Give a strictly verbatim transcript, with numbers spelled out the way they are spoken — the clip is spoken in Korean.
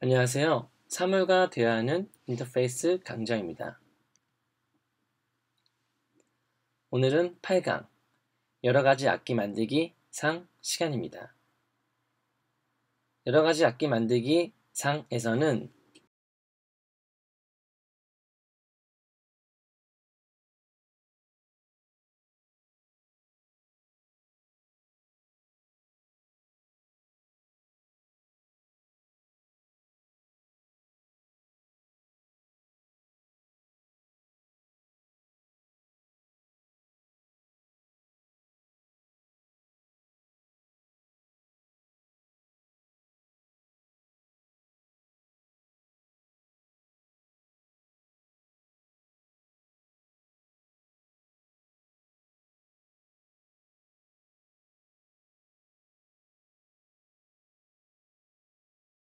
안녕하세요. 사물과 대화하는 인터페이스 강좌입니다. 오늘은 팔 강 여러가지 악기 만들기 상 시간입니다. 여러가지 악기 만들기 상에서는